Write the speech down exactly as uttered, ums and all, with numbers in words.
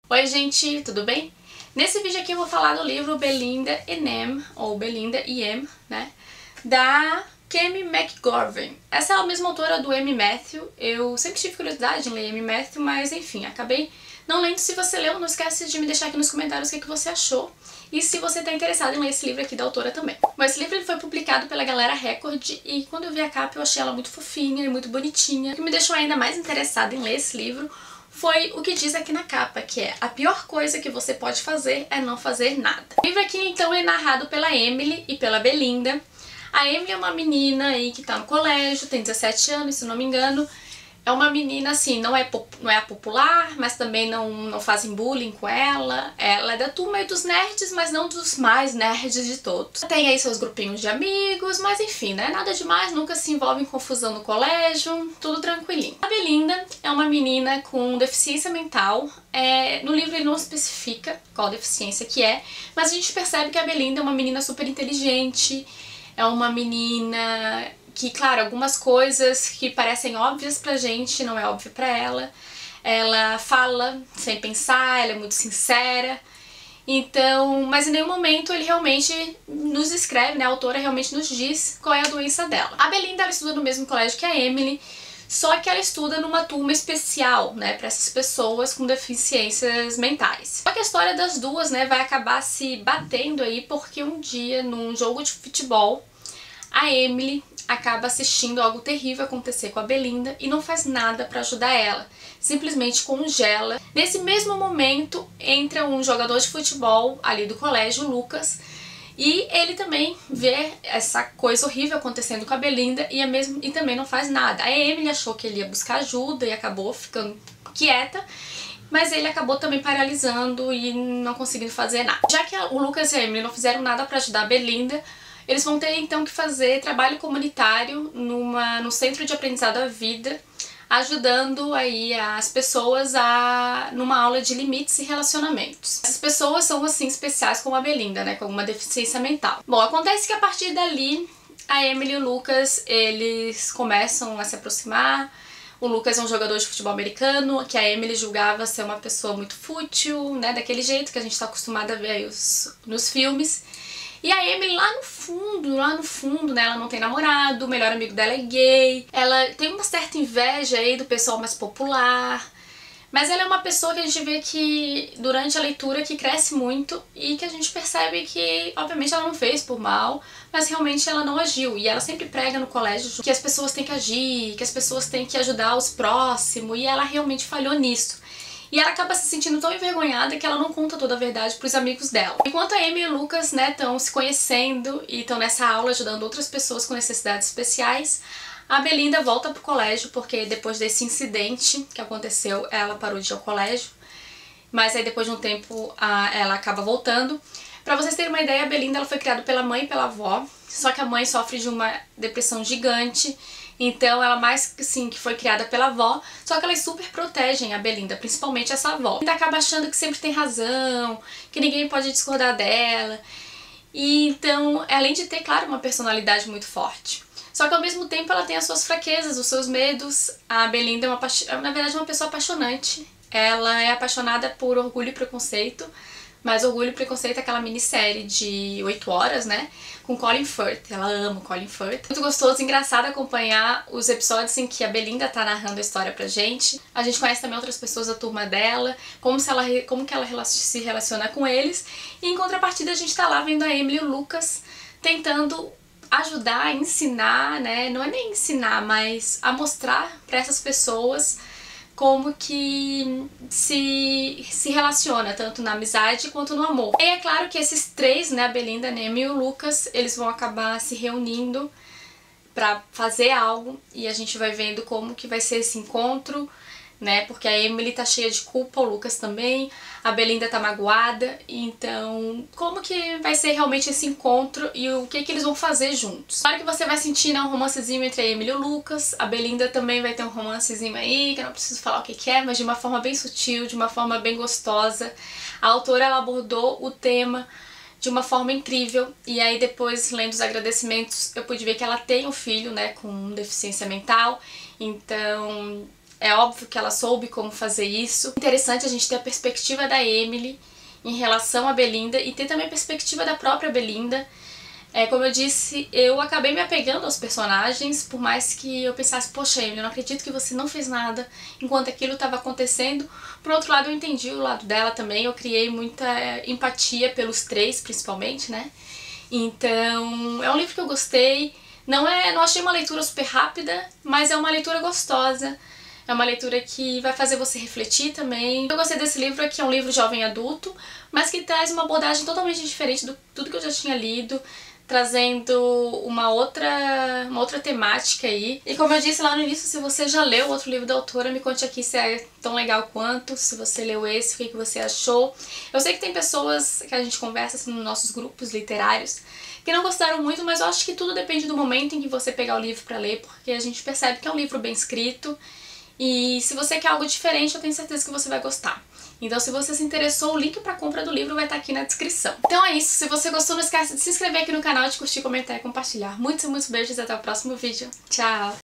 Oi gente, tudo bem? Nesse vídeo aqui eu vou falar do livro Belinda and Em, ou Belinda e Em, né, da Kemi McGovern. Essa é a mesma autora do Amy Matthew. Eu sempre tive curiosidade em ler Amy Matthew, mas enfim, acabei não lendo. Se você leu, não esquece de me deixar aqui nos comentários o que, que você achou e se você está interessado em ler esse livro aqui da autora também. Bom, esse livro ele foi publicado pela Galera Record e quando eu vi a capa eu achei ela muito fofinha e muito bonitinha. O que me deixou ainda mais interessada em ler esse livro foi o que diz aqui na capa, que é: a pior coisa que você pode fazer é não fazer nada. O livro aqui então é narrado pela Emily e pela Belinda. A Emily é uma menina aí que tá no colégio, tem dezessete anos, se não me engano. É uma menina assim, não é, não é a popular, mas também não, não fazem bullying com ela. Ela é da turma dos nerds, mas não dos mais nerds de todos. Tem aí seus grupinhos de amigos, mas enfim, né? Nada demais, nunca se envolve em confusão no colégio, tudo tranquilinho. A Belinda é uma menina com deficiência mental. É, no livro ele não especifica qual deficiência que é, mas a gente percebe que a Belinda é uma menina super inteligente, é uma menina que, claro, algumas coisas que parecem óbvias pra gente, não é óbvio pra ela. Ela fala sem pensar, ela é muito sincera. Então, mas em nenhum momento ele realmente nos descreve, né? A autora realmente nos diz qual é a doença dela. A Belinda, ela estuda no mesmo colégio que a Emily, só que ela estuda numa turma especial, né, para essas pessoas com deficiências mentais. Só que a história das duas, né, vai acabar se batendo aí porque um dia, num jogo de futebol, a Emily acaba assistindo algo terrível acontecer com a Belinda e não faz nada pra ajudar ela, simplesmente congela. Nesse mesmo momento entra um jogador de futebol ali do colégio, o Lucas, e ele também vê essa coisa horrível acontecendo com a Belinda e, é mesmo, e também não faz nada. A Emily achou que ele ia buscar ajuda e acabou ficando quieta, mas ele acabou também paralisando e não conseguindo fazer nada. Já que o Lucas e a Emily não fizeram nada pra ajudar a Belinda, eles vão ter então que fazer trabalho comunitário numa, no Centro de Aprendizado à Vida, ajudando aí as pessoas a numa aula de limites e relacionamentos. Essas pessoas são assim especiais como a Belinda, né, com alguma deficiência mental. Bom, acontece que a partir dali a Emily e o Lucas, eles começam a se aproximar. O Lucas é um jogador de futebol americano, que a Emily julgava ser uma pessoa muito fútil, né, daquele jeito que a gente está acostumada a ver aí os, nos filmes. E a Emily lá no fundo, lá no fundo, né, ela não tem namorado, o melhor amigo dela é gay, ela tem uma certa inveja aí do pessoal mais popular, mas ela é uma pessoa que a gente vê que durante a leitura que cresce muito e que a gente percebe que, obviamente, ela não fez por mal, mas realmente ela não agiu. E ela sempre prega no colégio que as pessoas têm que agir, que as pessoas têm que ajudar os próximos, e ela realmente falhou nisso. E ela acaba se sentindo tão envergonhada que ela não conta toda a verdade pros amigos dela. Enquanto a Amy e o Lucas, né, estão se conhecendo e estão nessa aula ajudando outras pessoas com necessidades especiais, a Belinda volta pro colégio porque depois desse incidente que aconteceu, ela parou de ir ao colégio. Mas aí depois de um tempo a, ela acaba voltando. Pra vocês terem uma ideia, a Belinda ela foi criada pela mãe e pela avó, só que a mãe sofre de uma depressão gigante. Então ela mais assim que foi criada pela avó, só que elas super protegem a Belinda, principalmente essa avó. Ela acaba achando que sempre tem razão, que ninguém pode discordar dela. E então, além de ter, claro, uma personalidade muito forte. Só que ao mesmo tempo ela tem as suas fraquezas, os seus medos. A Belinda é uma, na verdade, uma pessoa apaixonante. Ela é apaixonada por Orgulho e Preconceito. Mas Orgulho e Preconceito é aquela minissérie de oito horas, né? Com Colin Firth. Ela ama o Colin Firth. Muito gostoso e engraçado acompanhar os episódios em que a Belinda tá narrando a história pra gente. A gente conhece também outras pessoas da turma dela, como, se ela, como que ela se relaciona com eles. E em contrapartida a gente tá lá vendo a Emily e o Lucas tentando ajudar, ensinar, né? Não é nem ensinar, mas a mostrar pra essas pessoas como que se, se relaciona, tanto na amizade quanto no amor. E é claro que esses três, né, a Belinda, a Amy e o Lucas, eles vão acabar se reunindo pra fazer algo e a gente vai vendo como que vai ser esse encontro, né, porque a Emily tá cheia de culpa, o Lucas também, a Belinda tá magoada, então como que vai ser realmente esse encontro e o que que eles vão fazer juntos. Claro que você vai sentir, né, um romancezinho entre a Emily e o Lucas, a Belinda também vai ter um romancezinho aí, que eu não preciso falar o que que é, mas de uma forma bem sutil, de uma forma bem gostosa. A autora, ela abordou o tema de uma forma incrível, e aí depois, lendo os agradecimentos, eu pude ver que ela tem um filho, né, com deficiência mental, então É óbvio que ela soube como fazer isso. Interessante a gente ter a perspectiva da Emily em relação a Belinda e ter também a perspectiva da própria Belinda. É, como eu disse, eu acabei me apegando aos personagens, por mais que eu pensasse, poxa, Emily, eu não acredito que você não fez nada enquanto aquilo estava acontecendo. Por outro lado, eu entendi o lado dela também, eu criei muita empatia pelos três, principalmente, né? Então, é um livro que eu gostei. Não, é, não achei uma leitura super rápida, mas é uma leitura gostosa. É uma leitura que vai fazer você refletir também. Eu gostei desse livro, que é um livro jovem adulto, mas que traz uma abordagem totalmente diferente do tudo que eu já tinha lido, trazendo uma outra, uma outra temática aí. E como eu disse lá no início, se você já leu outro livro da autora, me conte aqui se é tão legal quanto, se você leu esse, o que, que você achou. Eu sei que tem pessoas que a gente conversa assim, nos nossos grupos literários que não gostaram muito, mas eu acho que tudo depende do momento em que você pegar o livro pra ler, porque a gente percebe que é um livro bem escrito. E se você quer algo diferente, eu tenho certeza que você vai gostar. Então, se você se interessou, o link para compra do livro vai estar aqui na descrição. Então é isso. Se você gostou, não esquece de se inscrever aqui no canal, de curtir, comentar e compartilhar. Muitos e muitos beijos e até o próximo vídeo. Tchau!